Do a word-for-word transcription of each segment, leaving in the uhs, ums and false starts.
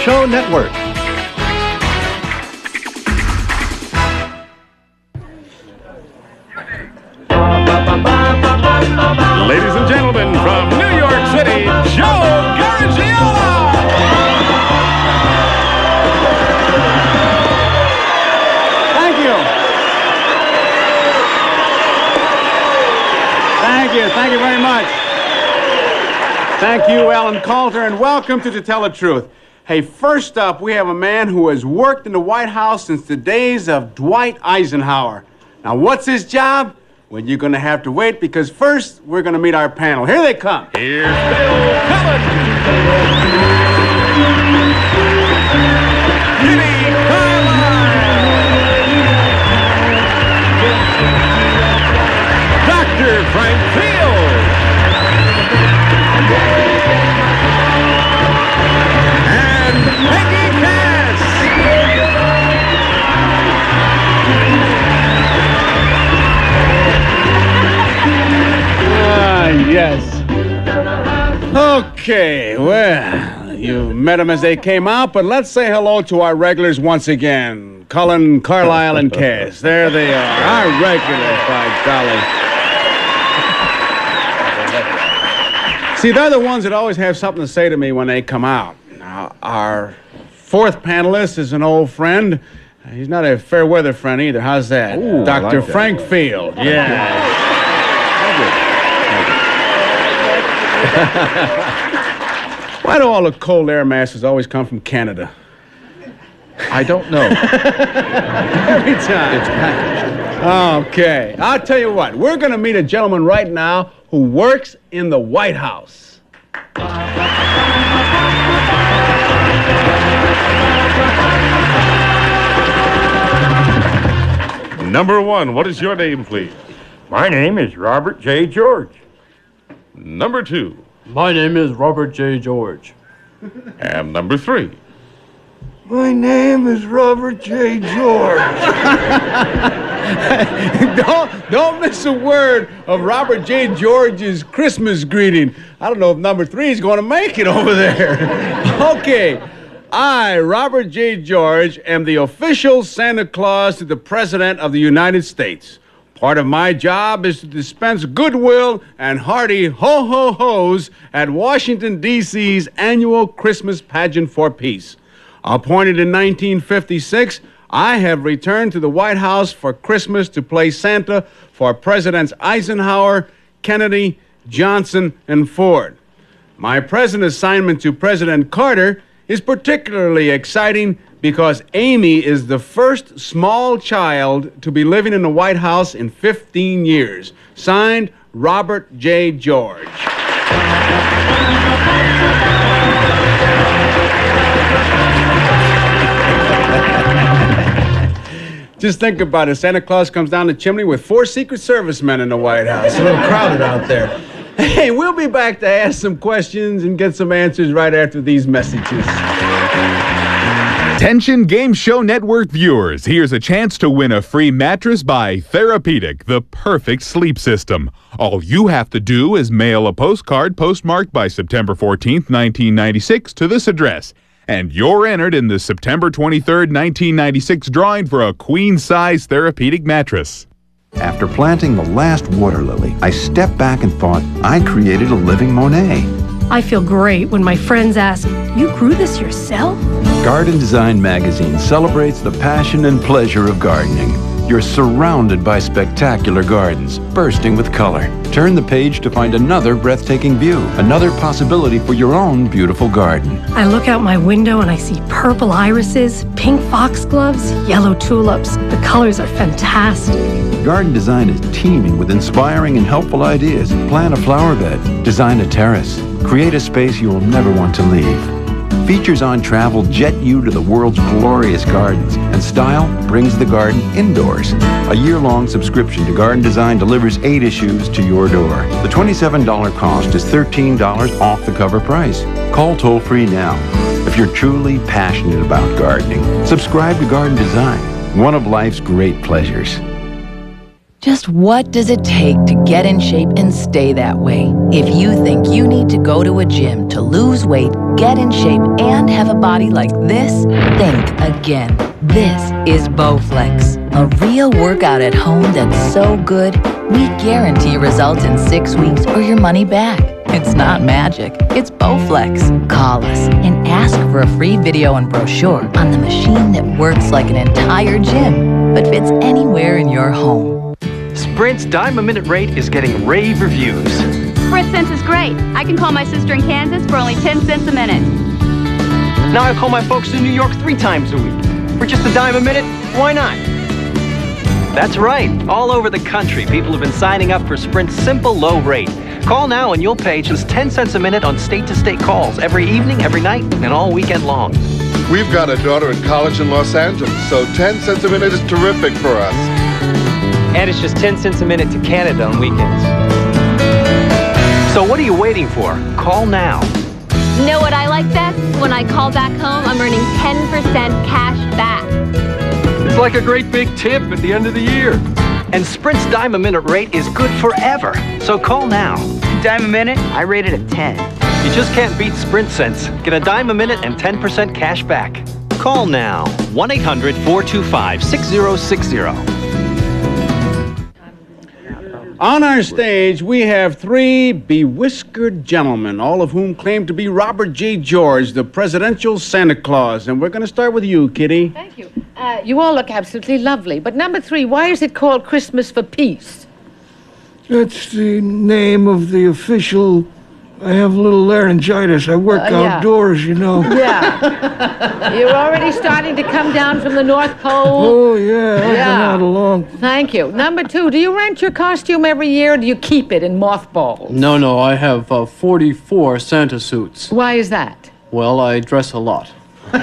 Show Network. Ladies and gentlemen, from New York City, Joe Garagiola! Thank you. Thank you. Thank you very much. Thank you, Alan Coulter, and welcome to To Tell the Truth. Hey, first up, we have a man who has worked in the White House since the days of Dwight Eisenhower. Now, what's his job? Well, you're going to have to wait, because first, we're going to meet our panel. Here they come. Here's Bill Cullen. Kitty Carlisle. Doctor Frank Field. And Peggy Cass. Ah, yes. Okay, well, you met them as they came out, but let's say hello to our regulars once again. Cullen, Carlisle, and Cass. There they are, our regulars, by golly. See, they're the ones that always have something to say to me when they come out. Now, our fourth panelist is an old friend. He's not a fair weather friend either. How's that? Ooh, Doctor like that. Frank Field. Yeah. Why do all the cold air masses always come from Canada? I don't know. Every time. It's packaged. Okay. I'll tell you what. We're going to meet a gentleman right now who works in the White House. Number one, what is your name, please? My name is Robert J. George. Number two. My name is Robert J. George. And number three. My name is Robert J. George. don't, don't miss a word of Robert J. George's Christmas greeting. I don't know if number three is going to make it over there. Okay. I, Robert J. George, am the official Santa Claus to the President of the United States. Part of my job is to dispense goodwill and hearty ho-ho-hos at Washington, D C's annual Christmas pageant for peace. Appointed in nineteen fifty-six, I have returned to the White House for Christmas to play Santa for Presidents Eisenhower, Kennedy, Johnson, and Ford. My present assignment to President Carter is particularly exciting because Amy is the first small child to be living in the White House in fifteen years. Signed, Robert J. George. Just think about it. Santa Claus comes down the chimney with four Secret Service men in the White House. A little crowded out there. Hey, we'll be back to ask some questions and get some answers right after these messages. Attention Game Show Network viewers, here's a chance to win a free mattress by Therapeutic, the perfect sleep system. All you have to do is mail a postcard postmarked by September fourteenth, nineteen ninety-six to this address, and you're entered in the September twenty-third, nineteen ninety-six drawing for a queen-size Therapeutic mattress. After planting the last water lily, I stepped back and thought, I created a living Monet. I feel great when my friends ask, you grew this yourself? Garden Design Magazine celebrates the passion and pleasure of gardening. You're surrounded by spectacular gardens, bursting with color. Turn the page to find another breathtaking view, another possibility for your own beautiful garden. I look out my window and I see purple irises, pink foxgloves, yellow tulips. The colors are fantastic. Garden Design is teeming with inspiring and helpful ideas. Plan a flower bed, design a terrace, create a space you will never want to leave. Features on travel jet you to the world's glorious gardens, and style brings the garden indoors. A year-long subscription to Garden Design delivers eight issues to your door. The twenty-seven dollars cost is thirteen dollars off the cover price. Call toll-free now. If you're truly passionate about gardening, subscribe to Garden Design, one of life's great pleasures. Just what does it take to get in shape and stay that way? If you think you need to go to a gym to lose weight, get in shape, and have have a body like this? Think again. This is Bowflex, a real workout at home that's so good, we guarantee results in six weeks or your money back. It's not magic, it's Bowflex. Call us and ask for a free video and brochure on the machine that works like an entire gym, but fits anywhere in your home. Sprint's dime a minute rate is getting rave reviews. Sprint Sense is great. I can call my sister in Kansas for only ten cents a minute. Now I call my folks in New York three times a week. For just a dime a minute, why not? That's right. All over the country, people have been signing up for Sprint's simple low rate. Call now and you'll pay just ten cents a minute on state-to-state calls every evening, every night, and all weekend long. We've got a daughter in college in Los Angeles, so ten cents a minute is terrific for us. And it's just ten cents a minute to Canada on weekends. So what are you waiting for? Call now. Know what I like best? When I call back home, I'm earning ten percent cash back. It's like a great big tip at the end of the year. And Sprint's dime a minute rate is good forever. So call now. Dime a minute? I rate it a ten. You just can't beat Sprint Sense. Get a dime a minute and ten percent cash back. Call now. one eight hundred, four two five, six zero six zero. On our stage, we have three bewhiskered gentlemen, all of whom claim to be Robert J. George, the presidential Santa Claus. And we're going to start with you, Kitty. Thank you. Uh, you all look absolutely lovely. But number three, why is it called Christmas for Peace? That's the name of the official. I have a little laryngitis. I work Uh, yeah. outdoors, you know. Yeah. You're already starting to come down from the North Pole. Oh, yeah. I've been Yeah. out along. Thank you. Number two, do you rent your costume every year or do you keep it in mothballs? No, no, I have uh, forty-four Santa suits. Why is that? Well, I dress a lot.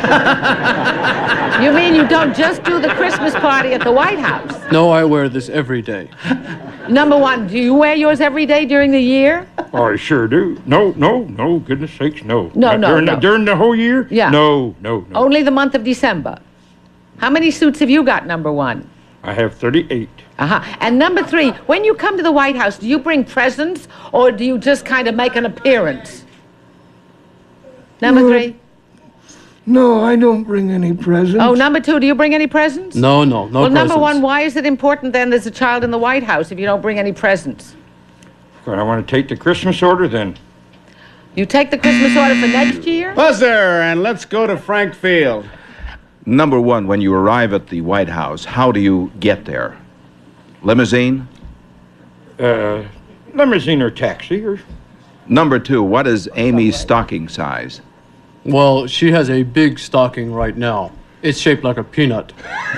You mean you don't just do the Christmas party at the White House? No, I wear this every day. Number one, do you wear yours every day during the year? I sure do. No, no, no, goodness sakes, no. No, Not no, during no. The, during the whole year? Yeah. No, no, no. Only the month of December. How many suits have you got, number one? I have thirty-eight. Uh-huh. And number three, when you come to the White House, do you bring presents or do you just kind of make an appearance? Number No. three? No, I don't bring any presents. Oh, number two, do you bring any presents? No, no, no Well, number presents. one, why is it important then there's a child in the White House if you don't bring any presents? Well, I want to take the Christmas order then. You take the Christmas order for next year? Buzzer, and let's go to Frank Field. Number one, when you arrive at the White House, how do you get there? Limousine? Uh, limousine or taxi or... Number two, what is Amy's stocking size? Well, she has a big stocking right now. It's shaped like a peanut.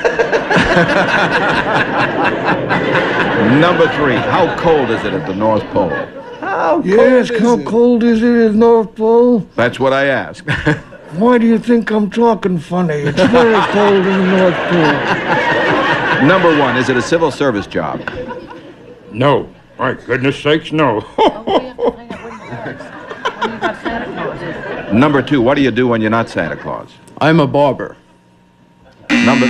Number three, how cold is it at the North Pole? How Yes, cold how is it? cold is it at North Pole? That's what I asked. Why do you think I'm talking funny? It's very cold in the North Pole. Number one, is it a civil service job? No. My goodness sakes, no. Number two, what do you do when you're not Santa Claus? I'm a barber. Number...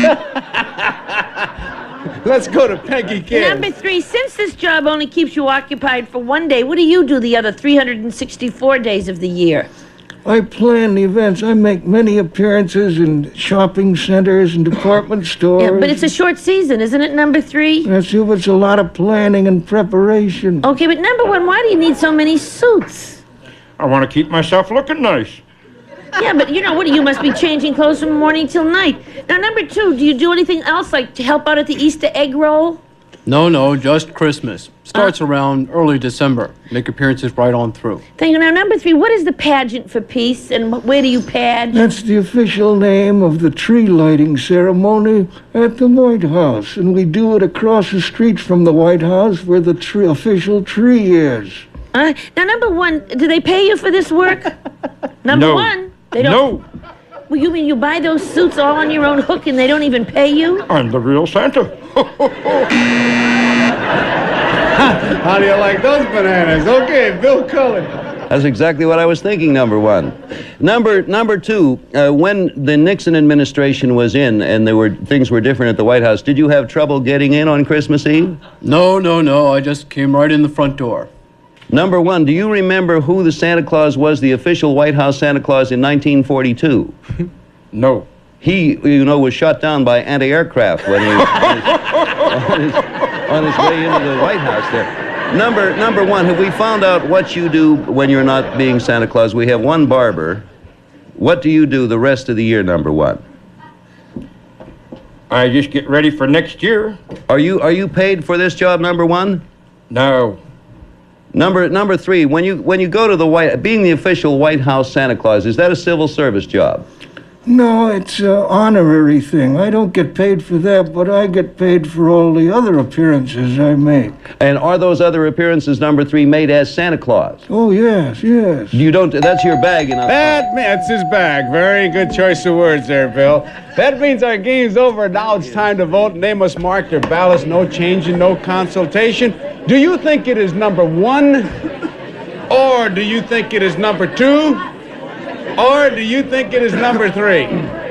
Let's go to Peggy Kidd. Number three, since this job only keeps you occupied for one day, what do you do the other three hundred sixty-four days of the year? I plan the events. I make many appearances in shopping centers and department stores. Yeah, but it's a short season, isn't it, number three? That's it. It's a lot of planning and preparation. Okay, but number one, why do you need so many suits? I want to keep myself looking nice. Yeah, but you know what? You must be changing clothes from morning till night. Now, number two, do you do anything else, like to help out at the Easter egg roll? No, no, just Christmas. Starts around early December. Make appearances right on through. Thank you. Now, number three, what is the pageant for peace, and wh- where do you pad? That's the official name of the tree lighting ceremony at the White House. And we do it across the street from the White House where the tree, official tree is. Uh, now, number one, do they pay you for this work? Number No. one, they don't. No. Well, you mean you buy those suits all on your own hook and they don't even pay you? I'm the real Santa. How do you like those bananas? Okay, Bill Cullen. That's exactly what I was thinking, number one. Number number two, uh, when the Nixon administration was in and there were things were different at the White House, did you have trouble getting in on Christmas Eve? No, no, no. I just came right in the front door. Number one, do you remember who the Santa Claus was, the official White House Santa Claus in nineteen forty-two? No. He, you know, was shot down by anti-aircraft when he was on his, on his way into the White House there. Number, number one, have we found out what you do when you're not being Santa Claus? We have one barber. What do you do the rest of the year, number one? I just get ready for next year. Are you, are you paid for this job, number one? No. Number, number three, when you, when you go to the White, being the official White House Santa Claus, is that a civil service job? No, it's an honorary thing. I don't get paid for that, but I get paid for all the other appearances I make. And are those other appearances, number three, made as Santa Claus? Oh, yes, yes. You don't, that's your bag enough. That, that's his bag. Very good choice of words there, Bill. That means our game's over. Now it's time to vote, and they must mark their ballots. No change and no consultation. Do you think it is number one? Or do you think it is number two? Or do you think it is number three?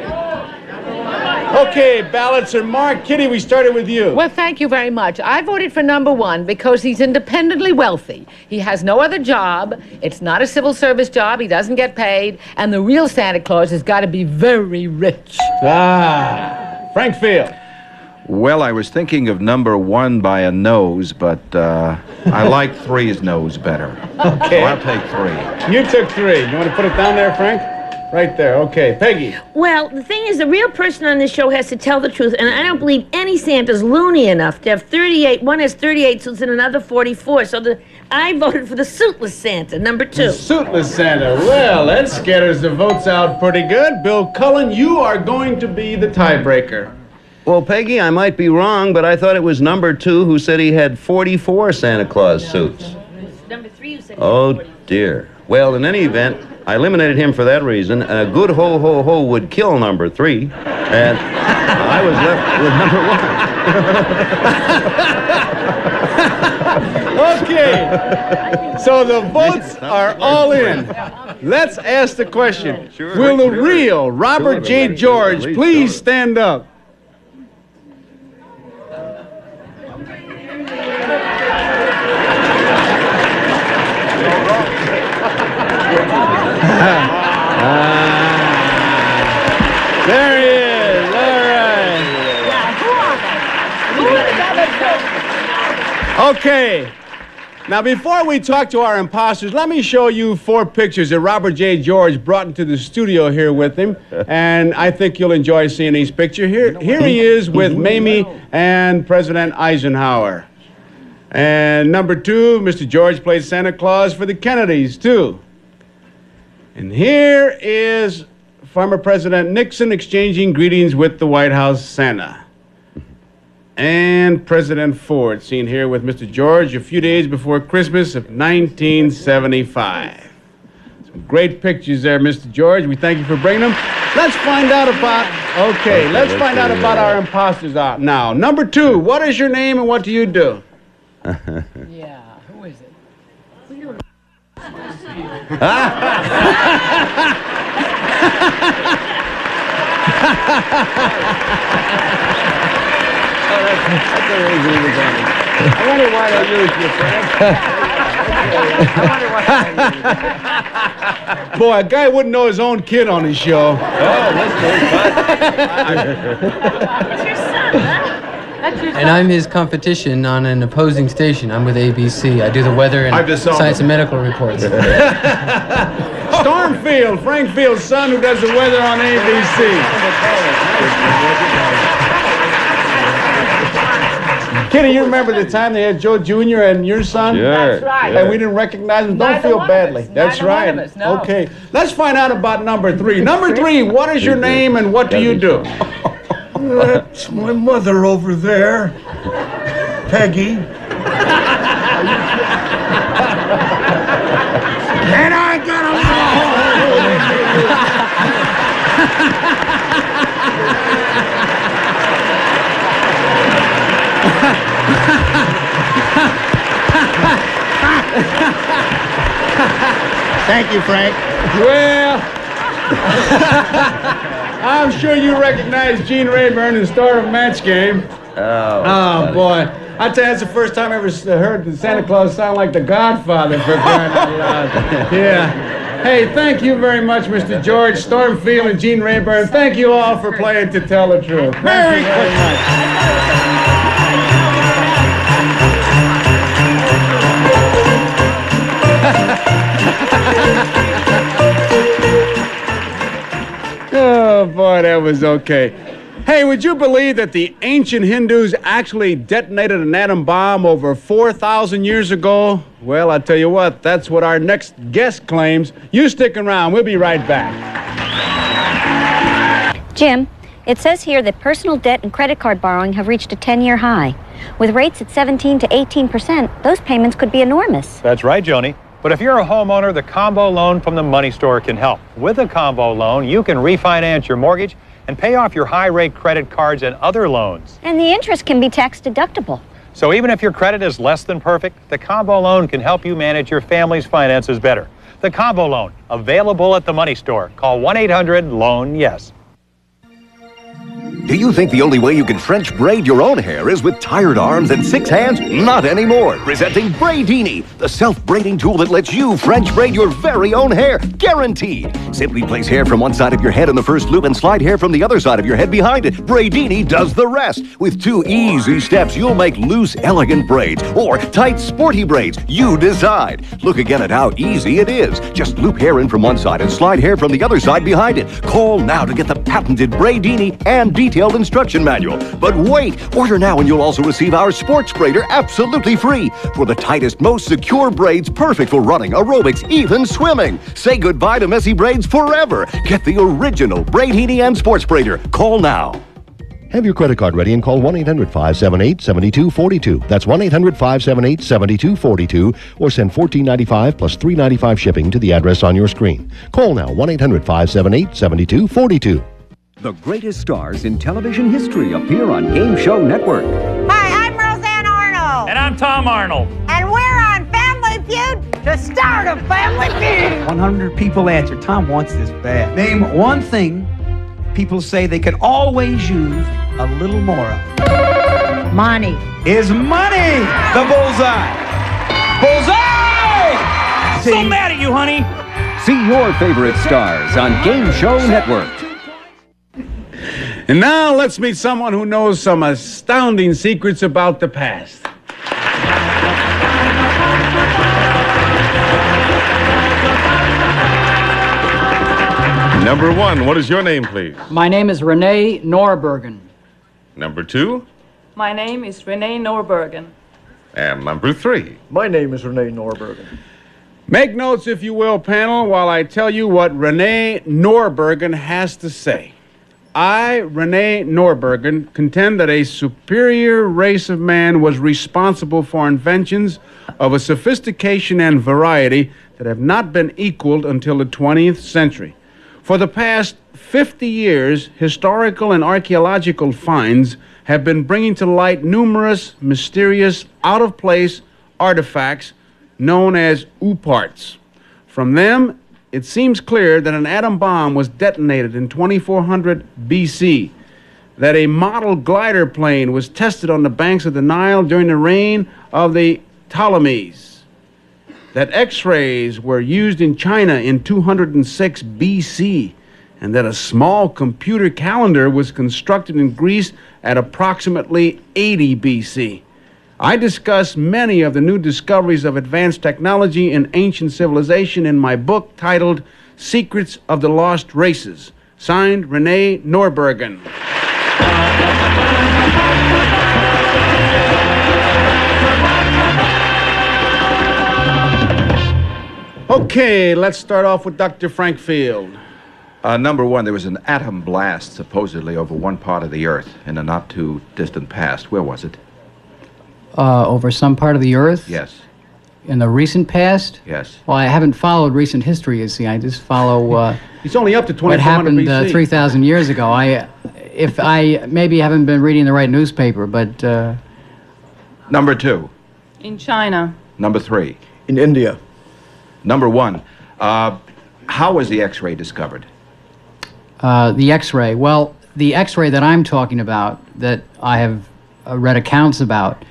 Okay, ballots are marked. Kitty, we started with you. Well, thank you very much. I voted for number one because he's independently wealthy. He has no other job. It's not a civil service job. He doesn't get paid. And the real Santa Claus has got to be very rich. Ah, Frank Field. Well, I was thinking of number one by a nose, but uh, I like three's nose better. Okay. So I'll take three. You took three. You want to put it down there, Frank? Right there. Okay. Peggy. Well, the thing is, the real person on this show has to tell the truth, and I don't believe any Santa's loony enough to have thirty-eight. One has thirty-eight suits and another forty-four. So the I voted for the suitless Santa, number two. The suitless Santa. Well, that scatters the votes out pretty good. Bill Cullen, you are going to be the tiebreaker. Well, Peggy, I might be wrong, but I thought it was number two who said he had forty-four Santa Claus suits. Number three who said Oh, dear. Well, in any event, I eliminated him for that reason. A good ho-ho-ho would kill number three, and I was left with number one. Okay. So the votes are all in. Let's ask the question. Will the real Robert J. George please stand up? There he is. All right. Okay. Now, before we talk to our imposters, let me show you four pictures that Robert J. George brought into the studio here with him, and I think you'll enjoy seeing these pictures. Here, here he is with Mamie and President Eisenhower. And number two, Mister George played Santa Claus for the Kennedys, too. And here is former President Nixon exchanging greetings with the White House Santa. And President Ford, seen here with Mister George a few days before Christmas of nineteen seventy-five. Some great pictures there, Mister George. We thank you for bringing them. Let's find out about, okay, okay let's find out about our imposters out now. Number two, what is your name and what do you do? Yeah, who is it? We don't know. Oh, that's, that's amazing. I wonder why they use you, Frank. I wonder why they use you. Boy, a guy wouldn't know his own kid on his show. Oh, that's That's your son, huh? That's your son. And I'm his competition on an opposing station. I'm with A B C. I do the weather and science and medical reports. Stormfield, Frank Field's son, who does the weather on A B C. Kitty, you remember the time they had Joe Junior and your son? Sure. That's right. And we didn't recognize him. Don't Neither feel one badly. of us. That's Neither right. one of us, no. Okay. Let's find out about number three. Number three, what is your name and what do you do? That's my mother over there, Peggy. And I got a Thank you, Frank. Well, I'm sure you recognize Gene Rayburn in Star of Match Game. Oh, Oh, boy. I tell you, that's the first time I ever s- heard Santa Claus sound like the Godfather, for crying out loud. Yeah. Hey, thank you very much, Mister George, Stormfield, and Gene Rayburn. Thank you all for playing To Tell the Truth. Thank Merry you very much. Oh, boy, that was okay. Hey, would you believe that the ancient Hindus actually detonated an atom bomb over four thousand years ago? Well, I tell you what, that's what our next guest claims. You stick around. We'll be right back. Jim, it says here that personal debt and credit card borrowing have reached a ten-year high. With rates at seventeen to eighteen percent, those payments could be enormous. That's right, Joni. But if you're a homeowner, the combo loan from the Money Store can help. With a combo loan, you can refinance your mortgage and pay off your high-rate credit cards and other loans. And the interest can be tax deductible. So even if your credit is less than perfect, the combo loan can help you manage your family's finances better. The combo loan, available at the Money Store. Call one eight hundred loan yes. Do you think the only way you can French braid your own hair is with tired arms and six hands? Not anymore. Presenting Braidini, the self-braiding tool that lets you French braid your very own hair. Guaranteed. Simply place hair from one side of your head in the first loop and slide hair from the other side of your head behind it. Braidini does the rest. With two easy steps, you'll make loose, elegant braids or tight, sporty braids. You decide. Look again at how easy it is. Just loop hair in from one side and slide hair from the other side behind it. Call now to get the patented Braidini and detailed instruction manual. But wait, order now and you'll also receive our sports braider absolutely free for the tightest, most secure braids, perfect for running, aerobics, even swimming. Say goodbye to messy braids forever. Get the original Braidini and sports braider. Call now. Have your credit card ready and call one eight hundred five seven eight seven two four two. That's one eight hundred five seven eight seven two four two, or send fourteen ninety-five plus three ninety-five shipping to the address on your screen. Call now, one eight hundred five seven eight seven two four two. The greatest stars in television history appear on Game Show Network. Hi, I'm Roseanne Arnold. And I'm Tom Arnold. And we're on Family Feud, the start of Family Feud. one hundred people answer. Tom wants this bad. Name one thing people say they could always use a little more of. Money. Is money the bullseye? Bullseye! So mad at you, honey. See your favorite stars on Game Show Network. And now let's meet someone who knows some astounding secrets about the past. Number one, what is your name, please? My name is Renee Norbergen. Number two? My name is Renee Norbergen. And number three? My name is Renee Norbergen. Make notes, if you will, panel, while I tell you what Renee Norbergen has to say. I, Renee Norbergen, contend that a superior race of man was responsible for inventions of a sophistication and variety that have not been equaled until the twentieth century. For the past fifty years, historical and archaeological finds have been bringing to light numerous mysterious, out-of-place artifacts known as ooparts. From them, it seems clear that an atom bomb was detonated in twenty-four hundred B C, that a model glider plane was tested on the banks of the Nile during the reign of the Ptolemies, that X-rays were used in China in two hundred six B C, and that a small computer calendar was constructed in Greece at approximately eighty B C. I discuss many of the new discoveries of advanced technology in ancient civilization in my book titled Secrets of the Lost Races, signed Renee Norbergen. Okay, let's start off with Doctor Frank Field. Uh, number one, there was an atom blast supposedly over one part of the Earth in the not-too-distant past. Where was it? Uh, over some part of the Earth? Yes. In the recent past? Yes. Well, I haven't followed recent history, you see. I just follow uh, It's only up to what twenty-four hundred happened B C. uh, three thousand years ago. I, if I maybe haven't been reading the right newspaper, but... Uh, Number two. In China. Number three. In India. Number one, uh, how was the X-ray discovered? Uh, the X-ray. Well, the X-ray that I'm talking about, that I have uh, read accounts about,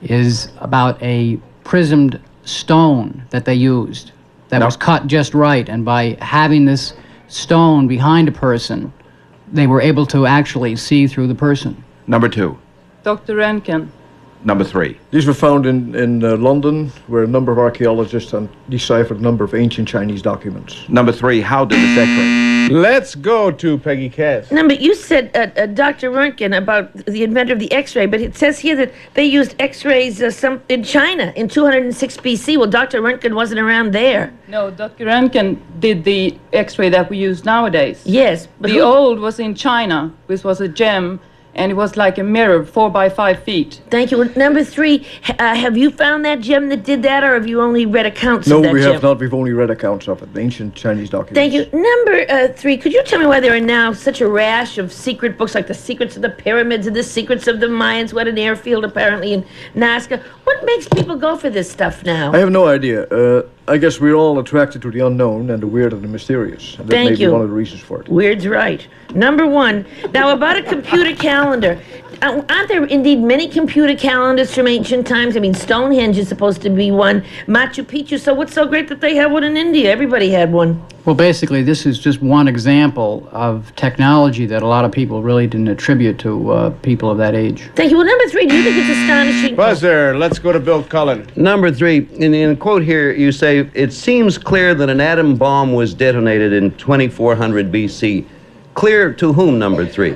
is about a prismed stone that they used that No. was cut just right, and by having this stone behind a person, they were able to actually see through the person. Number two. Doctor Röntgen. Number three. These were found in, in uh, London, where a number of archaeologists um, deciphered a number of ancient Chinese documents. Number three, how did this X-ray? Let's go to Peggy Cass. No, but you said uh, uh, Doctor Röntgen about the inventor of the X-ray, but it says here that they used X-rays uh, some in China in two hundred six B C. Well, Doctor Röntgen wasn't around there. No, Doctor Röntgen did the X-ray that we use nowadays. Yes, but the who- old was in China, which was a gem, and it was like a mirror, four by five feet. Thank you. Number three, h- uh, have you found that gem that did that, or have you only read accounts No, of that we gem? have not. We've only read accounts of it, the ancient Chinese documents. Thank you. Number uh, three, could you tell me why there are now such a rash of secret books like The Secrets of the Pyramids and The Secrets of the Mayans, what an airfield apparently in Nazca? What makes people go for this stuff now? I have no idea. Uh, I guess we're all attracted to the unknown and the weird and the mysterious. And that Thank may be you. one of the reasons for it. Weird's right. Number one, now about a computer calendar. Uh, aren't there indeed many computer calendars from ancient times? I mean, Stonehenge is supposed to be one, Machu Picchu, so what's so great that they have one in India? Everybody had one. Well, basically, this is just one example of technology that a lot of people really didn't attribute to uh, people of that age. Thank you. Well, number three, do you think it's astonishing? Buzzer, let's go to Bill Cullen. Number three, in, in a quote here, you say, it seems clear that an atom bomb was detonated in twenty-four hundred B C. Clear to whom, number three?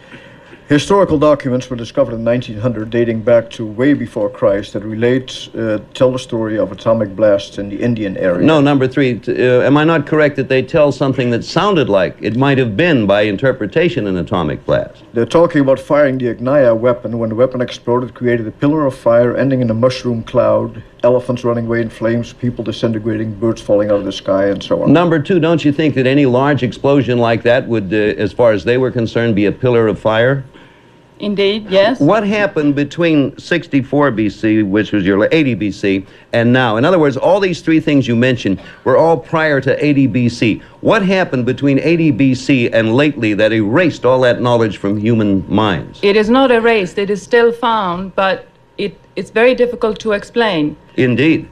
Historical documents were discovered in nineteen hundred, dating back to way before Christ, that relate, uh, tell the story of atomic blasts in the Indian area. No, number three, t- uh, am I not correct that they tell something that sounded like it might have been, by interpretation, an atomic blast? They're talking about firing the Ignaya weapon. When the weapon exploded, created a pillar of fire ending in a mushroom cloud, elephants running away in flames, people disintegrating, birds falling out of the sky, and so on. Number two, don't you think that any large explosion like that would, uh, as far as they were concerned, be a pillar of fire? Indeed, yes. What happened between sixty-four B C, which was your eighty B C, and now? In other words, all these three things you mentioned were all prior to eighty B C. What happened between eighty B C and lately that erased all that knowledge from human minds? It is not erased, it is still found, but it, it's very difficult to explain. Indeed.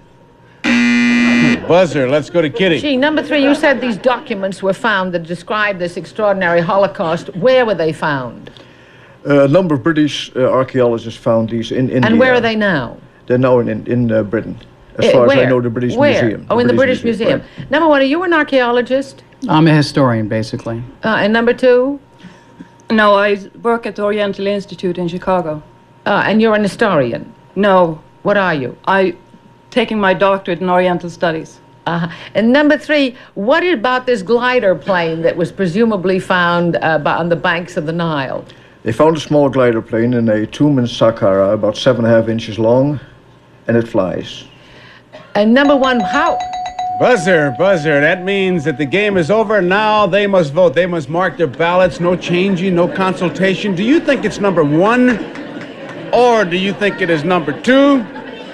Buzzer, let's go to Kitty. Gee, number three, you said these documents were found that describe this extraordinary Holocaust. Where were they found? Uh, a number of British uh, archaeologists found these in India. And where are they now? They're now in, in, in uh, Britain. As Eh, far as I where? know, the British Where? Museum. Oh, in the British Museum. right. Number one, are you an archaeologist? I'm a historian, basically. Uh, and number two? No, I work at the Oriental Institute in Chicago. Uh, and you're an historian? No. What are you? I taking my doctorate in Oriental Studies. Uh, and number three, what about this glider plane that was presumably found uh, by, on the banks of the Nile? They found a small glider plane in a tomb in Saqqara, about seven and a half inches long, and it flies. And number one, how... Buzzer, buzzer. That means that the game is over. Now they must vote. They must mark their ballots. No changing, no consultation. Do you think it's number one? Or do you think it is number two?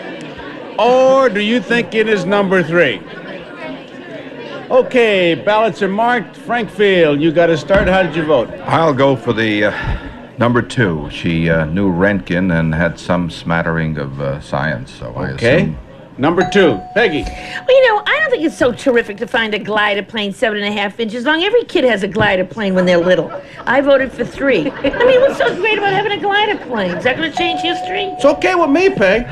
Or do you think it is number three? Okay, ballots are marked. Frank Field, you got to start. How did you vote? I'll go for the uh, number two. She uh, knew Röntgen and had some smattering of uh, science, so I Okay. assume. Number two, Peggy. Well, you know, I don't think it's so terrific to find a glider plane seven and a half inches long. Every kid has a glider plane when they're little. I voted for three. I mean, what's so great about having a glider plane? Is that going to change history? It's okay with me, Peg.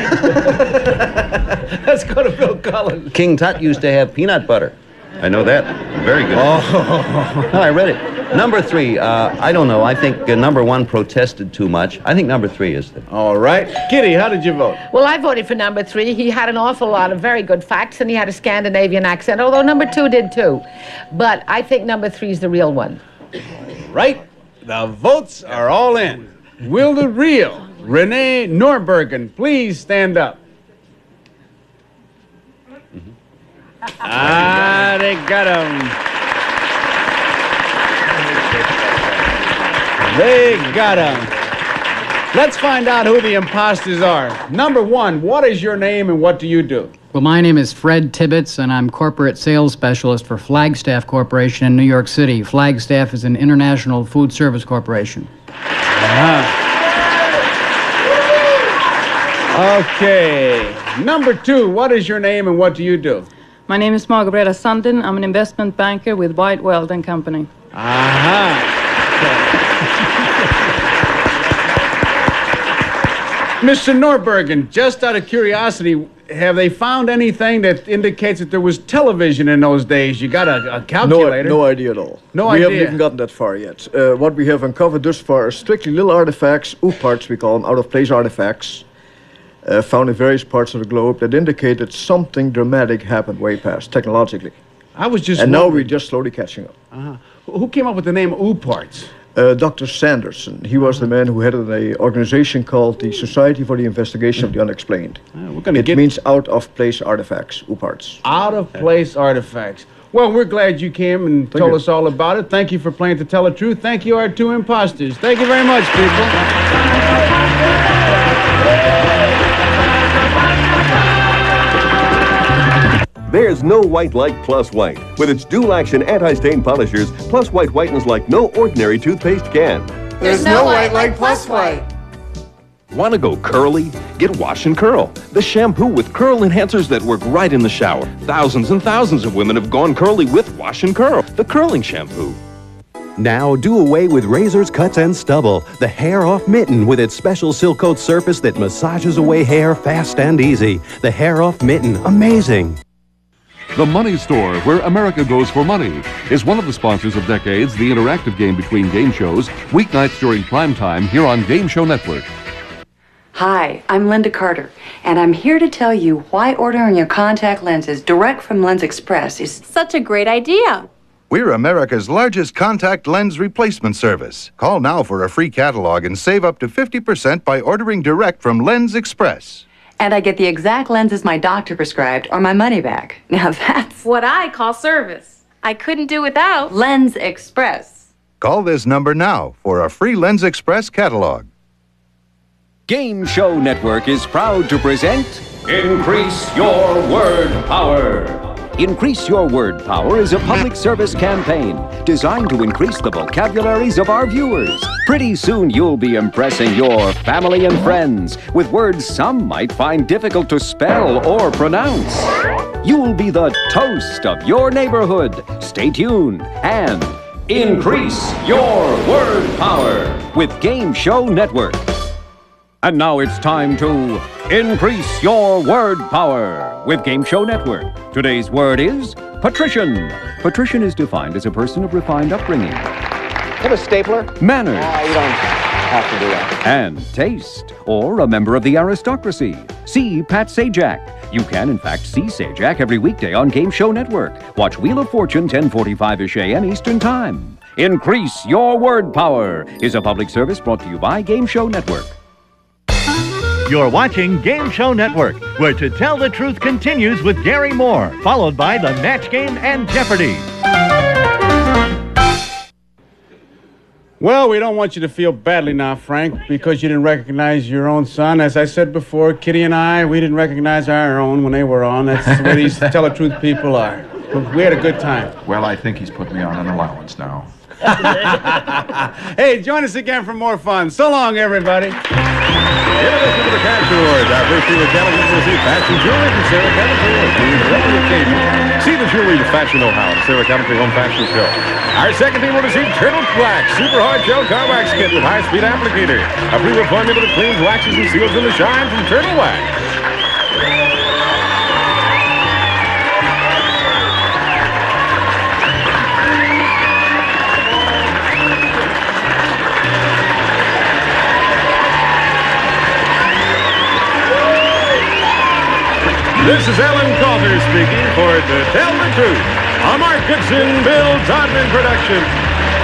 Let's go to Bill Cullen. King Tut used to have peanut butter. I know that. Very good. Oh. No, I read it. Number three, uh, I don't know. I think uh, number one protested too much. I think number three is the... All right. Kitty, how did you vote? Well, I voted for number three. He had an awful lot of very good facts, and he had a Scandinavian accent, although number two did too. But I think number three is the real one. Right? The votes are all in. Will the real Renee Norbergen please stand up? Ah, they got him. They got him. Let's find out who the imposters are. Number one, what is your name and what do you do? Well, my name is Fred Tibbetts, and I'm corporate sales specialist for Flagstaff Corporation in New York City. Flagstaff is an international food service corporation. Uh-huh. Okay. Number two, what is your name and what do you do? My name is Margareta Sundin. I'm an investment banker with White Weld and Company. Aha. Mister Norbergen, just out of curiosity, have they found anything that indicates that there was television in those days? You got a, a calculator? No, no idea at all. No we idea. haven't even gotten that far yet. Uh, what we have uncovered thus far are strictly little artifacts, O parts we call them, out-of-place artifacts, uh, found in various parts of the globe that indicate that something dramatic happened way past, technologically. I was just And now wondering. we're just slowly catching up. Uh-huh. Who came up with the name O parts? Uh, Doctor Sanderson. He was the man who headed an organization called the Society for the Investigation of the Unexplained. Uh, we're gonna it get means out-of-place artifacts, O parts. Out-of-place artifacts. Well, we're glad you came and Thank told you. us all about it. Thank you for playing To Tell the Truth. Thank you, our two imposters. Thank you very much, people. There's no white like Plus White. With its dual-action anti-stain polishers, Plus White whitens like no ordinary toothpaste can. There's no white like Plus White. Want to go curly? Get Wash and Curl, the shampoo with curl enhancers that work right in the shower. Thousands and thousands of women have gone curly with Wash and Curl, the curling shampoo. Now do away with razors, cuts, and stubble. The Hair Off Mitten with its special Silk Coat surface that massages away hair fast and easy. The Hair Off Mitten, amazing. The Money Store, where America goes for money, is one of the sponsors of Decades, the interactive game between game shows, weeknights during prime time here on Game Show Network. Hi, I'm Linda Carter, and I'm here to tell you why ordering your contact lenses direct from Lens Express is such a great idea. We're America's largest contact lens replacement service. Call now for a free catalog and save up to fifty percent by ordering direct from Lens Express. And I get the exact lenses my doctor prescribed or my money back. Now that's What I call service. I couldn't do without. Lens Express. Call this number now for a free Lens Express catalog. Game Show Network is proud to present Increase Your Word Power. Increase Your Word Power is a public service campaign designed to increase the vocabularies of our viewers. Pretty soon you'll be impressing your family and friends with words some might find difficult to spell or pronounce. You'll be the toast of your neighborhood. Stay tuned and increase your word power with Game Show Network. And now it's time to increase your word power with Game Show Network. Today's word is patrician. Patrician is defined as a person of refined upbringing. Have a stapler? Manners. Uh, you don't have to do that. And taste, or a member of the aristocracy. See Pat Sajak. You can, in fact, see Sajak every weekday on Game Show Network. Watch Wheel of Fortune, ten forty-five-ish a m Eastern Time. Increase your word power is a public service brought to you by Game Show Network. You're watching Game Show Network, where To Tell the Truth continues with Gary Moore, followed by The Match Game and Jeopardy! Well, we don't want you to feel badly now, Frank, because you didn't recognize your own son. As I said before, Kitty and I, we didn't recognize our own when they were on. That's the way these Tell the Truth people are. We had a good time. Well, I think he's put me on an allowance now. Hey, join us again for more fun. So long, everybody. In addition to the cash awards, our first year of delegates will receive fashion jewelry from Sarah Coventry on every occasion. See the jewelry to fashion know-how at Sarah Coventry Home Fashion Show. Our second team will receive Turtle Wax Super Hard Gel Car Wax Kit with high-speed applicator. A proven formula that cleans, waxes, and seals in the shine from Turtle Wax. This is Ellen Calder speaking for To Tell the Truth, a Mark Goodson, Bill Todman production.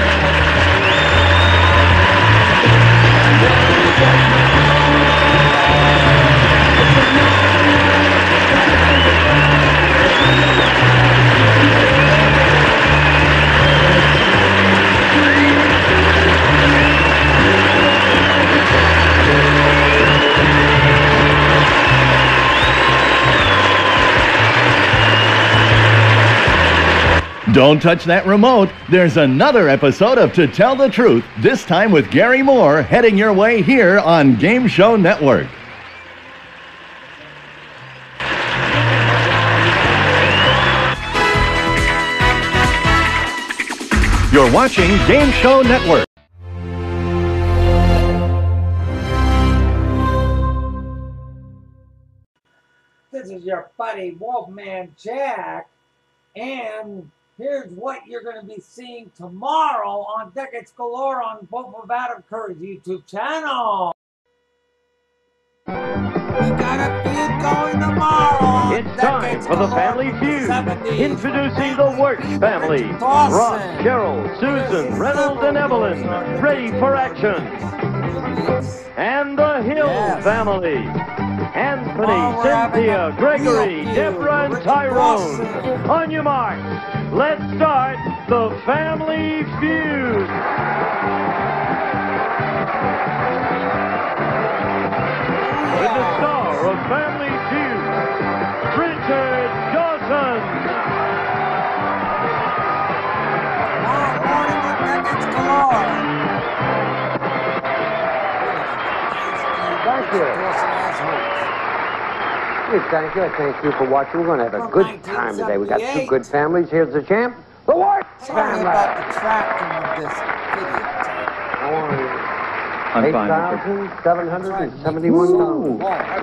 Don't touch that remote. There's another episode of To Tell the Truth, this time with Gary Moore, heading your way here on Game Show Network. You're watching Game Show Network. This is your buddy Wolfman Jack, and here's what you're going to be seeing tomorrow on Decades Galore on both of Adam Curry's YouTube channel. We got a feud going tomorrow. It's time for the Family Feud. Introducing the Works family. Ross, Cheryl, Susan, Reynolds, and Evelyn. Ready for action. And the Hill family. Anthony, Cynthia, Gregory, Deborah, and Tyrone. On your mark, let's start the Family Feud. With the star of Family Feud, Richard Dawson. Thank you. Yes, thank you. Thank you for watching. We're going to have a good time today. We got two good families. Here's the champ, the Works family. About the tracking of this video. eight thousand seven hundred seventy-one dollars.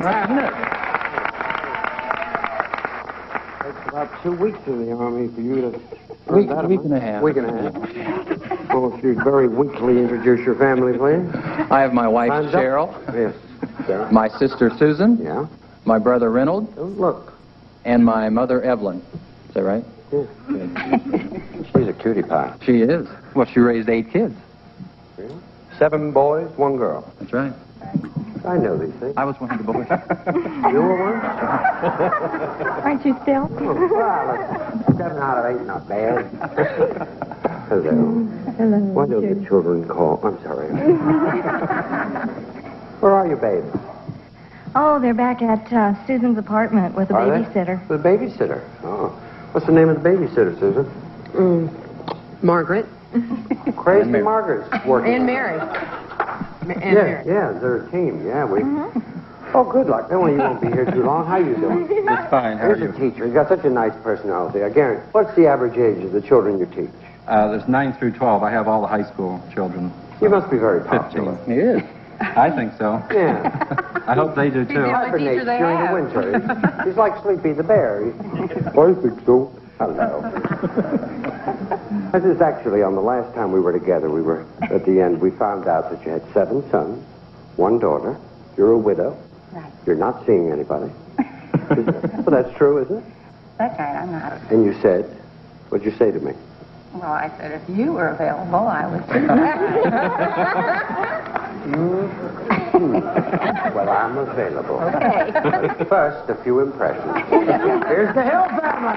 Takes about two weeks in the Army for you to... Week, week and a half. Week and a half. Well, if you'd very weakly introduce your family, please. I have my wife, Hands up. Cheryl. Yes. Cheryl. My sister, Susan. Yeah. My brother, Reynolds. Oh, look. And my mother, Evelyn. Is that right? Yeah. She's a cutie pie. She is. Well, she raised eight kids. Really? Seven boys, one girl. That's right. I know these things. I was one of the boys. You were one? Aren't you still? Oh, well, seven out of eight, not bad. Hello. Hello. Why don't the children call? I'm sorry. Where are you, babe? Oh, they're back at uh, Susan's apartment with a Are they? babysitter. The babysitter. Oh. What's the name of the babysitter, Susan? Mm. Margaret. Crazy Margaret's working. And Mary. yeah, Mary. yeah, they're a team. Yeah, we. Mm-hmm. Oh, good luck. Then you won't be here too long. How you doing? It's fine. How are Here's you? a teacher. He's got such a nice personality. I guarantee. What's the average age of the children you teach? Uh, there's nine through twelve. I have all the high school children. You must be very popular. He is. I think so. Yeah. I hope they do, too. Hibernates during the winter. He's, he's like Sleepy the Bear. He, I think so. Hello. This is actually on the last time we were together. We were, at the end, we found out that you had seven sons, one daughter. You're a widow. Right. You're not seeing anybody. Well, that's true, isn't it? That's right, I'm not. And you said, what'd you say to me? Well, I said if you were available, I would do that. Well, I'm available. Okay. But first, a few impressions. Here's the Hill family.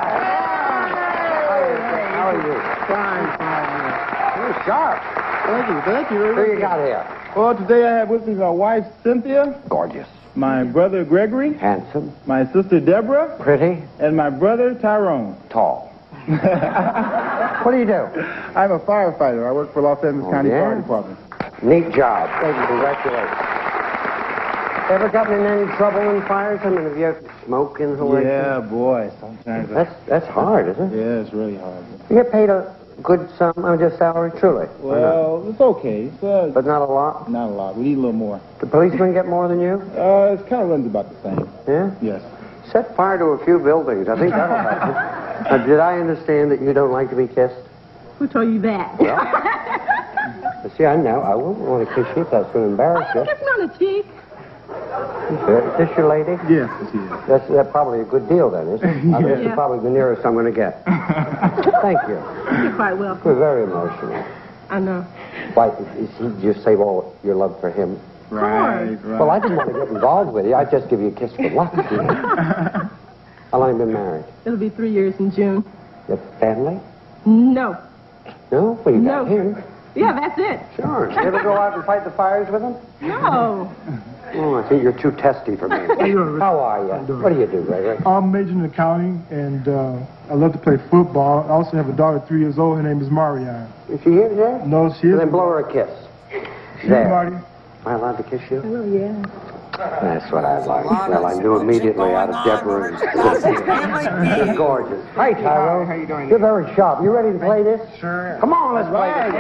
How are you? Fine, fine. You're sharp. Thank you, thank you. Who you got here? Well, today I have with me my wife, Cynthia. Gorgeous. My brother, Gregory. Handsome. My sister, Deborah. Pretty. And my brother, Tyrone. Tall. What do you do? I'm a firefighter. I work for Los Angeles Oh, County yeah? Fire Department. Neat job. Thank you. Congratulations. Ever gotten in any trouble in fires? I mean, have you ever smoke inhalation? Yeah, boy. Sometimes. That's that's hard, isn't it? Yeah, it's really hard. You get paid a good sum, I mean, just salary, truly. Well, it's okay. It's, uh, But not a lot? not a lot. We need a little more. The policemen get more than you? Uh, it kind of runs about the same. Yeah? Yes. Set fire to a few buildings. I think that'll happen. Uh, did I understand that you don't like to be kissed? Who told you that? Well, see, I know. I wouldn't want to kiss you if that's going to embarrass you. Kiss me on the cheek. Is this your lady? Yes, she is. That's, that's probably a good deal, then, isn't it? I think Yeah. it's probably the nearest I'm going to get. Thank you. You're quite welcome. You're very emotional. I know. Why, is he just save all your love for him? Right, right. Well, I didn't want to get involved with you. I'd just give you a kiss for luck. You know? How long have you been married? It'll be three years in June. Your family? No. No? Well, you No. got him. Yeah, that's it. Sure. You ever go out and fight the fires with him? No. Oh, I think you're too testy for me. How are you? What do you do, Gregory? I'm majoring in accounting, and uh, I love to play football. I also have a daughter, three years old. Her name is Marianne. Is she here today? No, she is. Then blow her a kiss. Here, There. Marty. Am I allowed to kiss you? Oh, yeah. That's what I like. Well, I knew immediately out of Deborah. She's gorgeous. Hi, Tyro. How you doing? You're very sharp. You ready to play this? Sure. Come on, let's play this.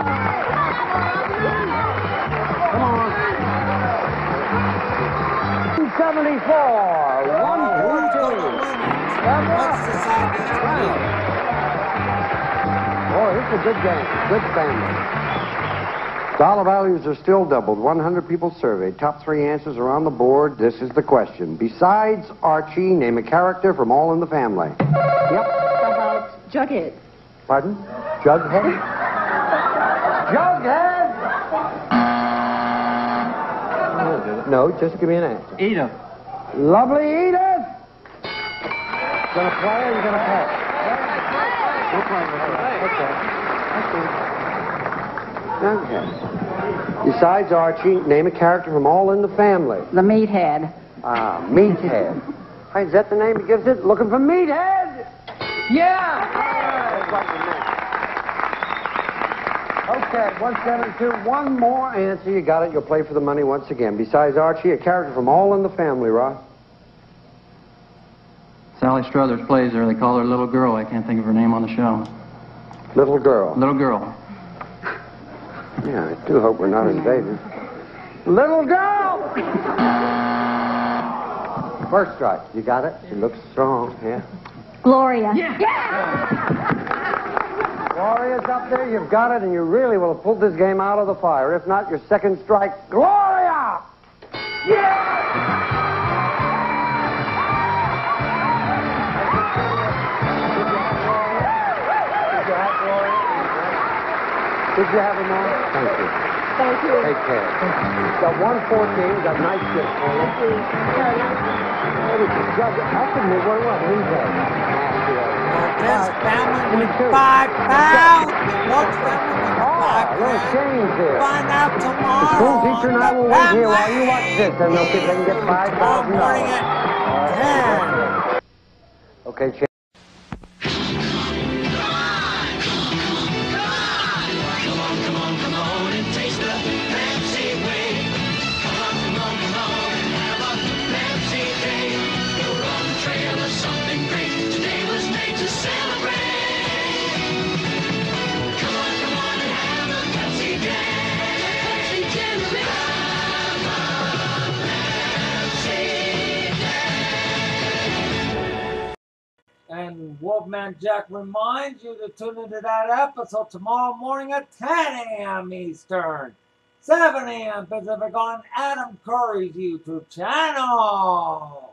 Come on. two seventy-four. one forty-two. Boy, this is a good game. Good family. Dollar values are still doubled. one hundred people surveyed. Top three answers are on the board. This is the question. Besides Archie, name a character from All in the Family. Yep. How about Jughead? Pardon? Jughead? Jughead! No, just give me an answer. Edith. Lovely Edith! Gonna play or you gonna pass? Okay. Okay. Besides Archie, name a character from All in the Family. The Meathead. Ah, Meathead. Hey, is that the name he gives it? Looking for Meathead? Yeah! Okay, one seventy-two. One more answer. You got it. You'll play for the money once again. Besides Archie, a character from All in the Family, Ross. Sally Struthers plays her. They call her Little Girl. I can't think of her name on the show. Little Girl. Little Girl. Yeah, I do hope we're not invaded. Little Girl! First strike. You got it? She looks strong, yeah? Gloria. Yeah! Gloria's up there. You've got it, and you really will have pulled this game out of the fire. If not, your second strike. Gloria! Yeah! Did you have him on? Thank you. Thank you. Take care. Got one fourteen. Got nice shit for you. That's a new one. What? Who's that? This family with five pounds. What's family with five pounds? Little change here. Find out tomorrow. The school teacher and I will wait here while you watch this, and they'll see if they can get five thousand dollars. Okay, change. And Wolfman Jack reminds you to tune into that episode tomorrow morning at ten a.m. Eastern, seven a.m. Pacific on Adam Curry's YouTube channel.